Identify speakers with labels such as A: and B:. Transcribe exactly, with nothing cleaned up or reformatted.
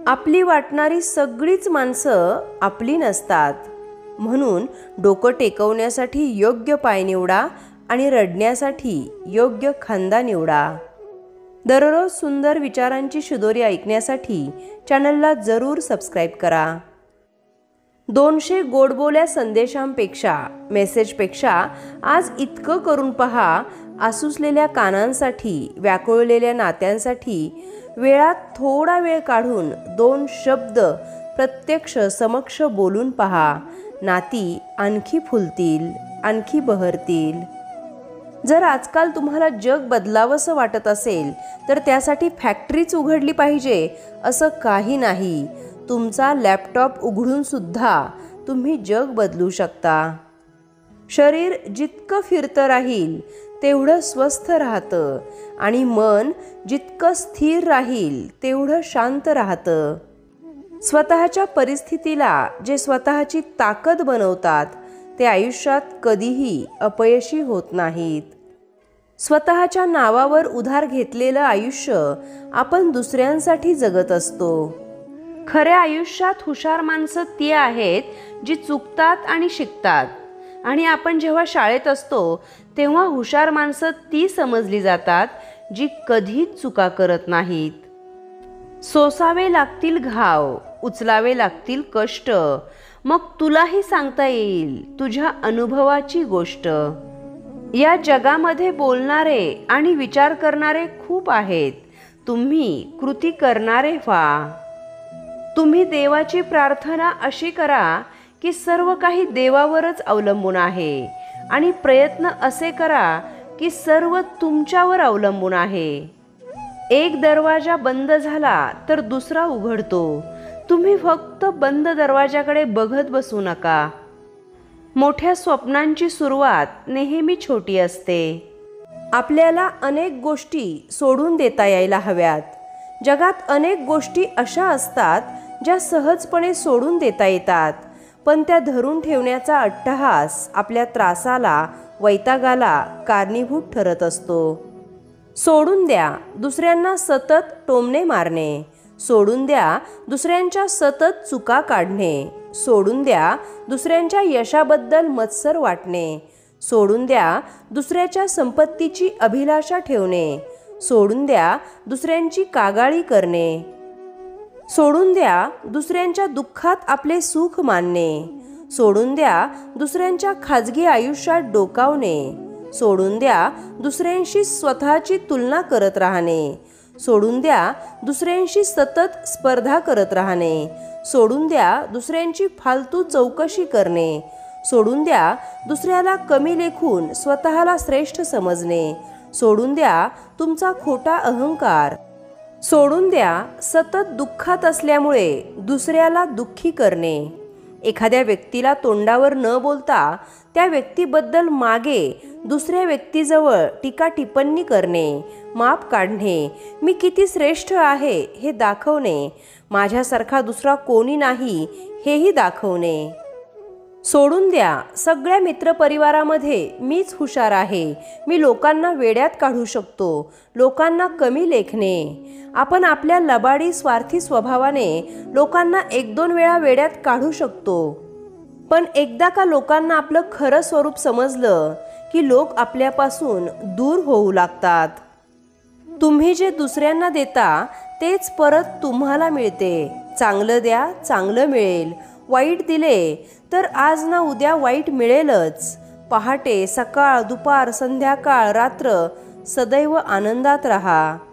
A: आपली वाटणारी सगळीच माणसं आपली नसतात, म्हणून डोकं टेकवण्यासाठी योग्य पाय निवडा आणि रडण्यासाठी योग्य खांदा निवडा। दररोज सुंदर विचारांची शिदोरी ऐकण्यासाठी चॅनलला जरूर सबस्क्राईब करा। दोनशे गोडबोल्या संदेशांपेक्षा मेसेजपेक्षा आज इतकं करून पहा, आसुसलेल्या कानांसाठी, व्याकुळलेल्या नात्यांसाठी वेळात थोडा वेळ काढून दोन शब्द प्रत्यक्ष समक्ष बोलून पहा। नाती आणखी फुलतील, आणखी बहरतील। जर आजकाल तुम्हाला जग बदलावंसं वाटत असेल तर त्यासाठी फॅक्टरीच उघडली पाहिजे असं काही नाही। तुमचा लॅपटॉप उघडून सुद्धा तुम्ही जग बदलू शकता। शरीर जितकं फिरतं राहील तेवढं स्वस्थ राहतं आणि मन जितकं स्थिर राहील तेवढं शांत राहतं। स्वतःच्या परिस्थितीला जे स्वतःची ताकद बनवतात ते आयुष्यात कधीही अपयशी होत नाहीत। स्वतःच्या नावावर उधार घेतलेलं आयुष्य आपण दुसऱ्यांसाठी जगत असतो। खऱ्या आयुष्यात हुशार माणसं ती आहेत जी चुकतात आणि शिकतात, आणि आपण जेव्हा शाळेत असतो तेव्हा हुशार माणसं ती समजली जातात जी कधीच चुका करत नाहीत। सोसावे लागतील घाव, उचलावे लागतील कष्ट, मग तुलाही सांगता येईल तुझ्या अनुभवाची गोष्ट। या जगामध्ये बोलणारे आणि विचार करणारे खूप आहेत, तुम्ही कृती करणारे व्हा। तुम्ही देवाची प्रार्थना अशी करा की सर्व काही देवावरच अवलंबून आहे, आणि प्रयत्न असे करा की सर्व तुमच्यावर अवलंबून आहे। एक दरवाजा बंद झाला तर दुसरा उघडतो, तुम्ही फक्त बंद दरवाजाकडे बघत बसू नका। मोठ्या स्वप्नांची सुरुवात नेहमी छोटी असते। आपल्याला अनेक गोष्टी सोडून देता यायला हव्यात। जगात अनेक गोष्टी अशा असतात ज्या सहजपणे सोडून देता येतात, पण त्या धरून ठेवण्याचा अट्टहास आपल्या त्रासाला, वैतागाला कारणीभूत ठरत असतो। सोडून द्या दुसऱ्यांना सतत टोमणे मारणे, सोडून द्या दुसऱ्यांच्या सतत चुका काढणे, सोडून द्या दुसऱ्यांच्या यशाबद्दल मत्सर वाटणे, सोडून द्या दुसऱ्याच्या संपत्तीची अभिलाषा ठेवणे, सोडून द्या दुसऱ्यांची कागाळी करणे, सोडून द्या दुसऱ्यांच्या दुःखात आपले सुख मानणे, सोडून द्या दुसऱ्यांच्या खाजगी आयुष्यात डोकावणे, सोडून द्या दुसऱ्यांशी स्वतःची तुलना करत राहणे, सोडून द्या दुसऱ्यांशी सतत स्पर्धा करत राहणे, सोडून द्या दुसऱ्यांची फालतू चौकशी करणे, सोडून द्या दुसऱ्याला कमी लेखून स्वतःला श्रेष्ठ समजणे, सोडून द्या तुमचा खोटा अहंकार, सोडून द्या सतत दुःखात असल्यामुळे दुसऱ्याला दुःखी करणे। एखाद्या व्यक्तीला तोंडावर न बोलता त्या व्यक्तीबद्दल मागे दुसऱ्या व्यक्तीजवळ टीका टिप्पणी करणे, माप काढणे, मी किती श्रेष्ठ आहे हे दाखवणे, माझ्यासारखा दुसरा कोणी नाही हेही दाखवणे। सोडून द्या सगळ्या मित्रपरिवारामध्ये मीच हुशार आहे, मी लोकांना वेड्यात काढू शकतो, लोकांना कमी लेखणे। आपण आपल्या लबाडी स्वार्थी स्वभावाने लोकांना एक दोन वेळा वेड्यात काढू शकतो, पण एकदा का लोकांना आपलं खरं स्वरूप समजलं की लोक आपल्यापासून दूर होऊ लागतात। तुम्ही जे दुसऱ्यांना देता तेच परत तुम्हाला मिळते। चांगलं द्या, चांगलं मिळेल, वाईट दिले तर आज ना उद्या वाईट मिळेलच। पहाटे, सकाळ, दुपार, संध्याकाळ, रात्र सदैव आनंदात राहा।